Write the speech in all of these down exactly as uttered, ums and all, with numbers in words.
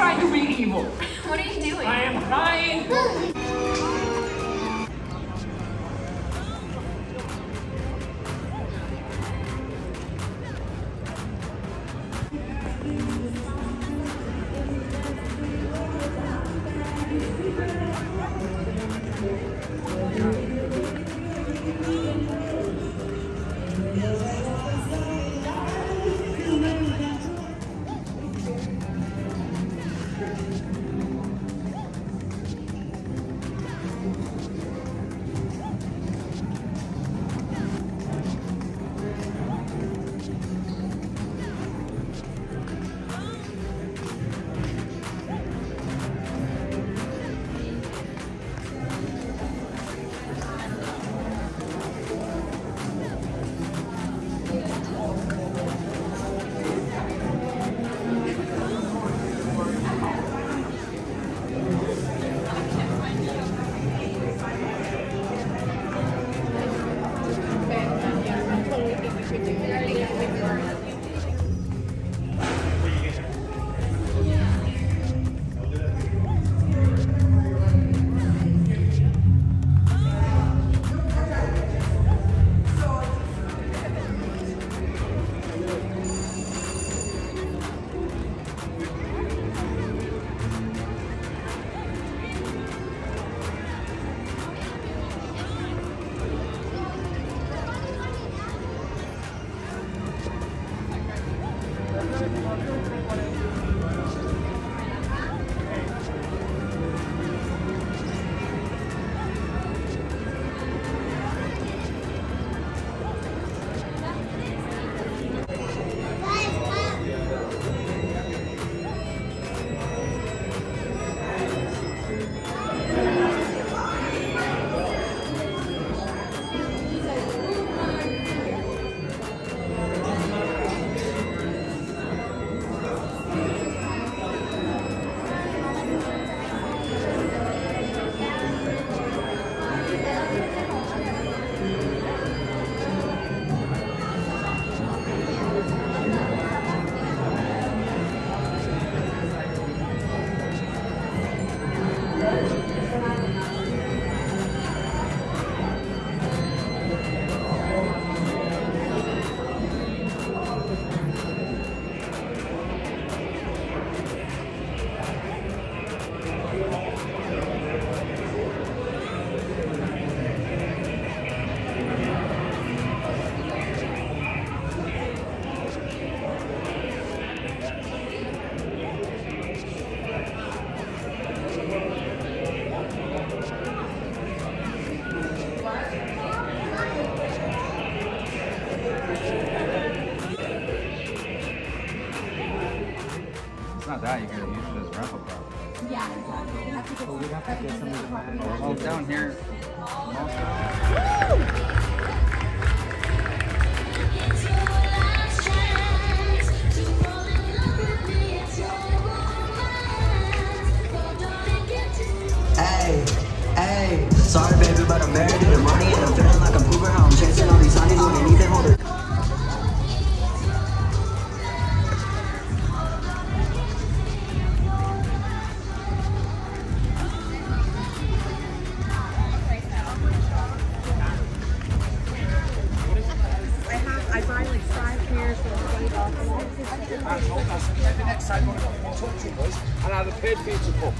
trying to be evil. What are you doing? I am trying. Not that, you're going to use it as rental property. Yeah, exactly. You have to get So we'd have to get some of the well, down here. Hey, hey, sorry baby, but I'm married to the money and I'm feeling like I'm Uber. How I'm chasing all these honeys when they need them older. I buy like five pairs for eight dollars. The next time I'm going to talk to you guys, and I'll have paid for you to book.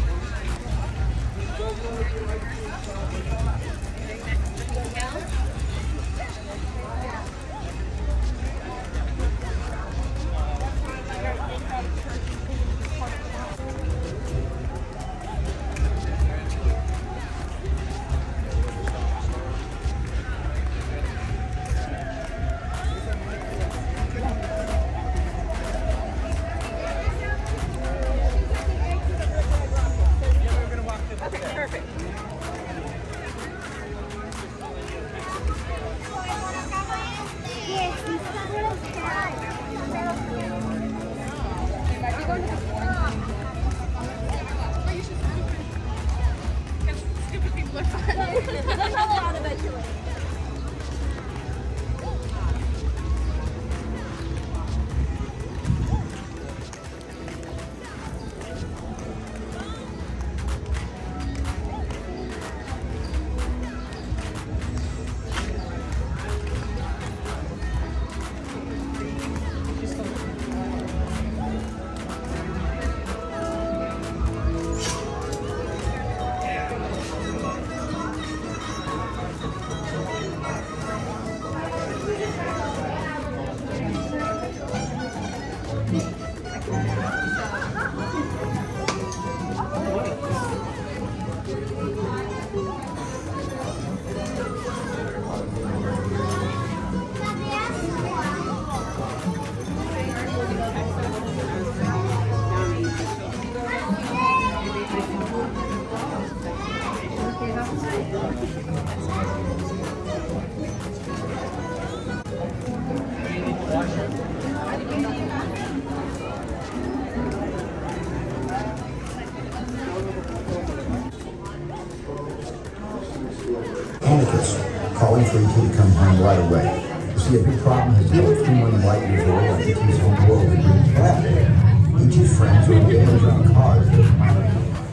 important for E T to come home right away. You see, a big problem has developed two million light years old on E T's home world, the Green Planet. E T's friends are engaged on cars that are planet.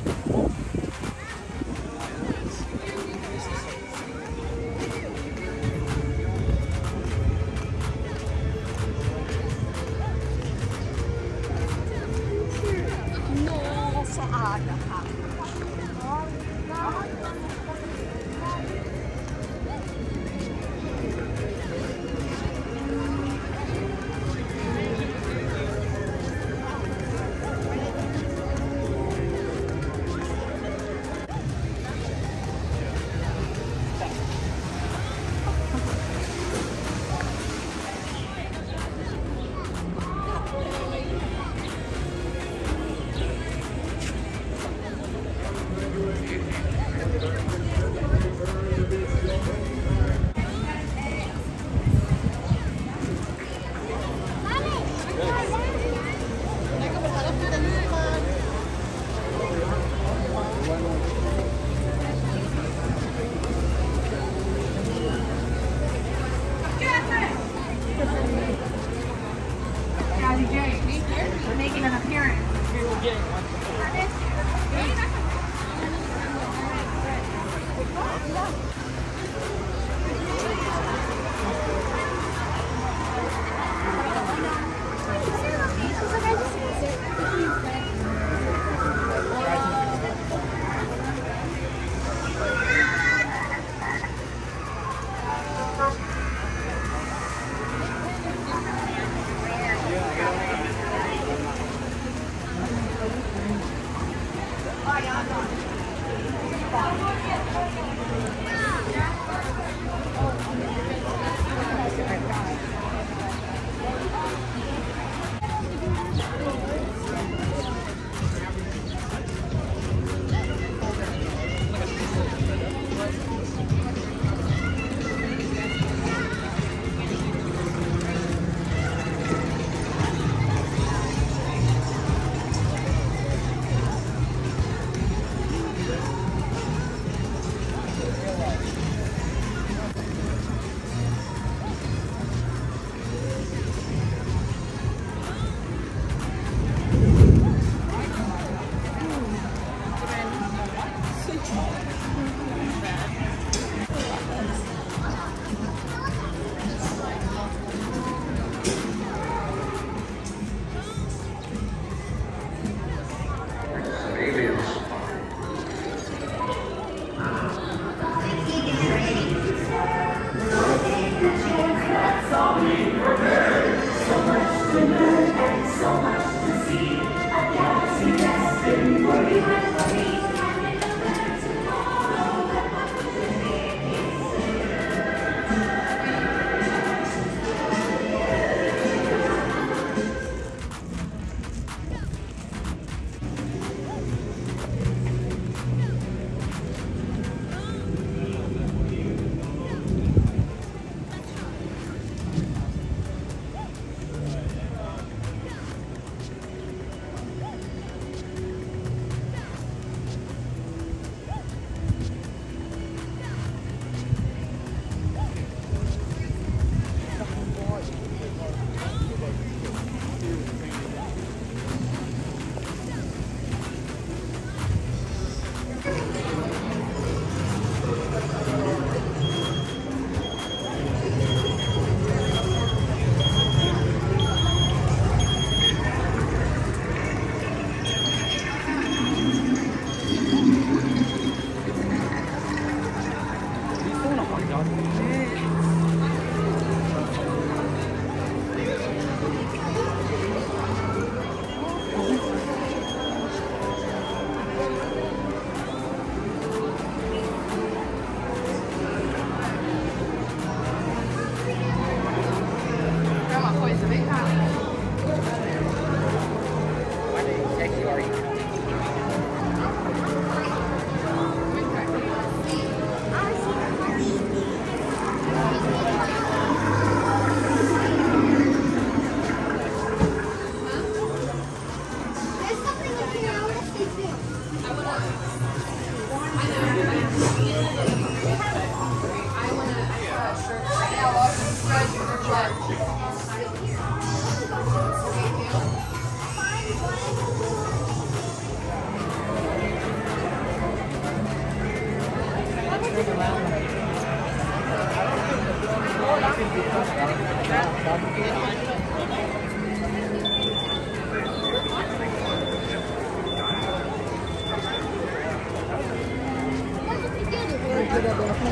We're making an appearance.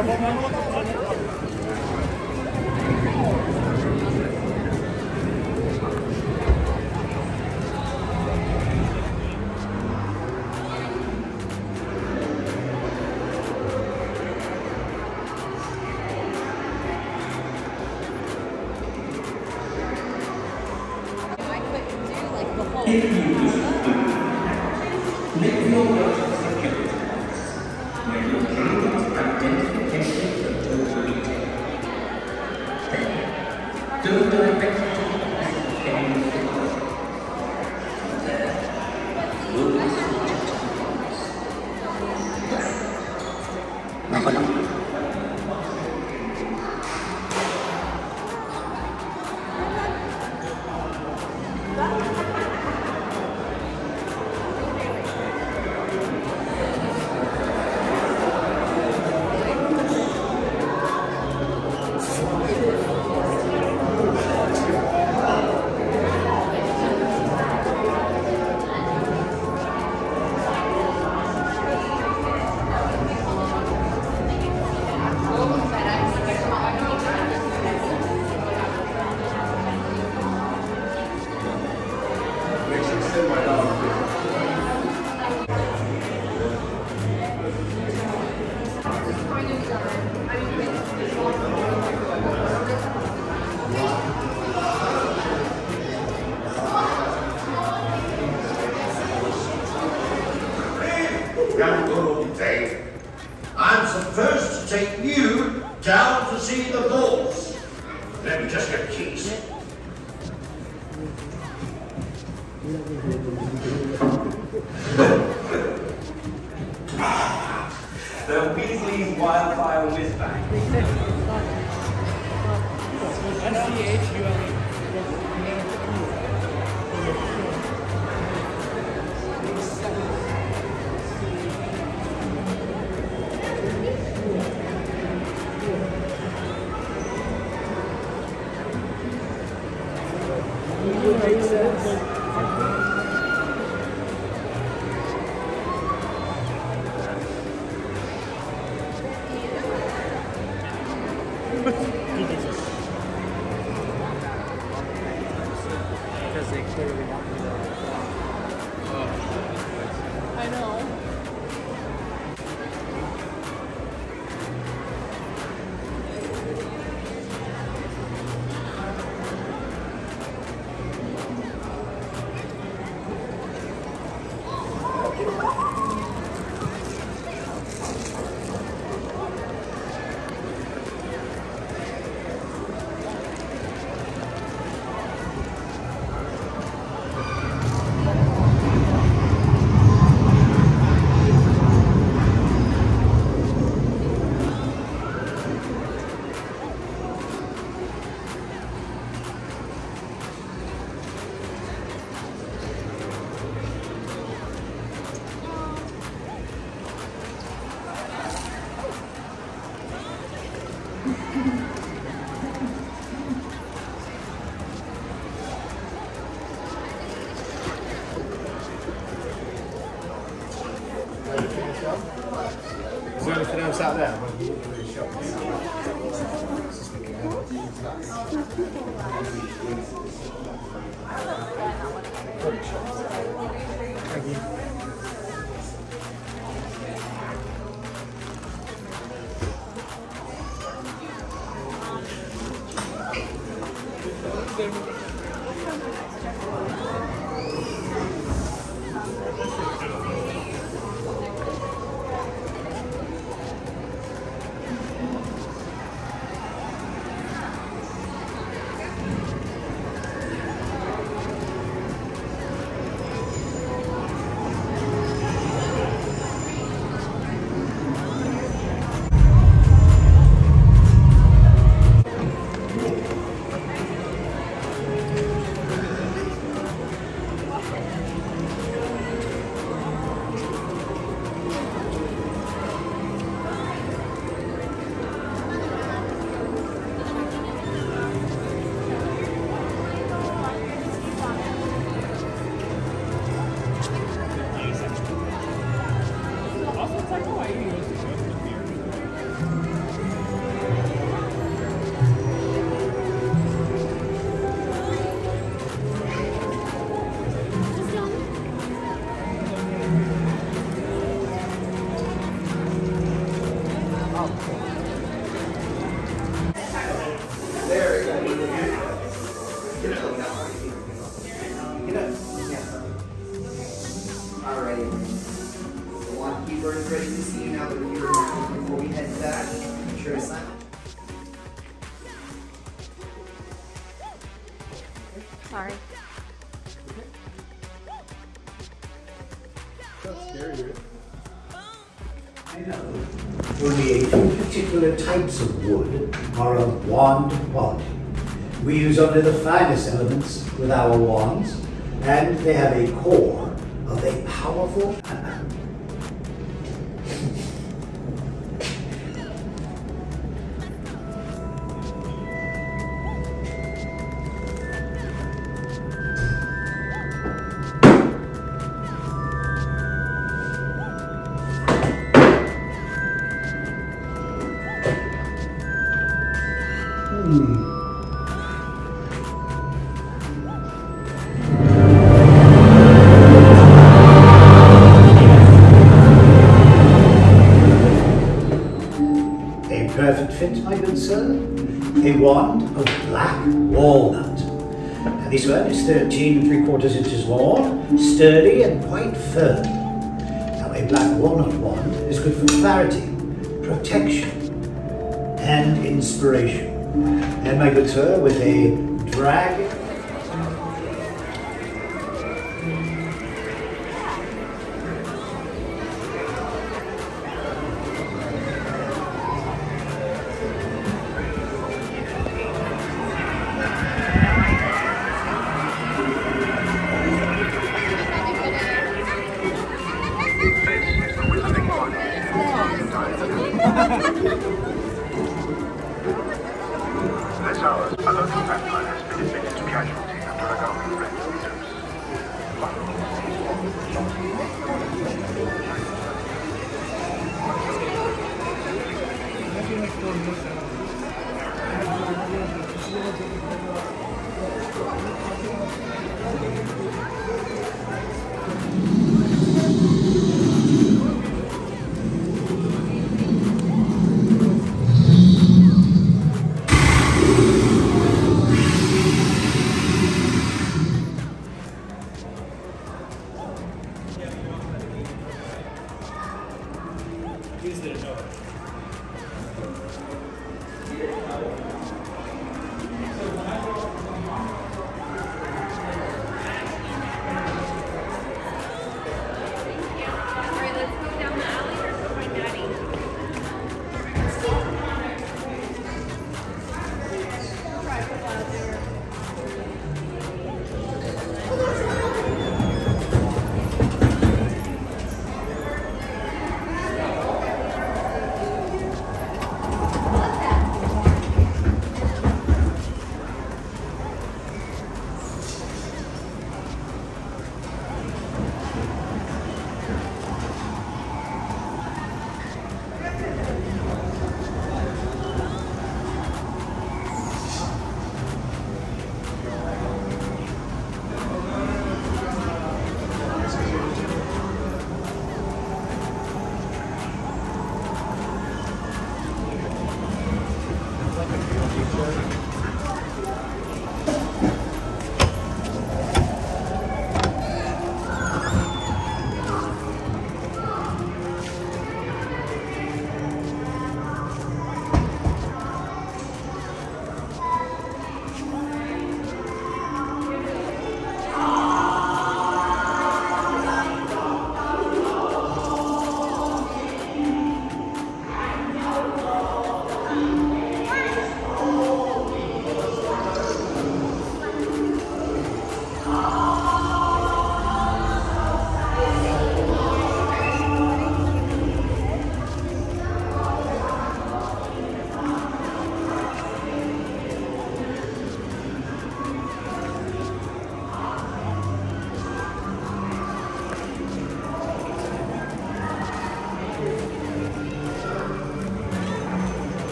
I'm supposed to take you down to see the bulls. Let me just get the keys. The Weasley's Wildfire Whiz Bang. S C H U L E. Because they clearly want me to. I know. Is there anything else out there? Thank you. great to see you now that you're around. Before we head back, I'm sure to sign. Sorry. That's scary, right? I know. Only a few particular types of wood are of wand quality. We use only the finest elements with our wands, and they have a core of a powerful perfect fit, my good sir. A wand of black walnut. Now, this one is thirteen and three quarters inches long, sturdy and quite firm. Now, a black walnut wand is good for clarity, protection, and inspiration. And my good sir, with a dragon. This hour, a local pipeline has been admitted to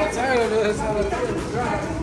tired of it. It's not a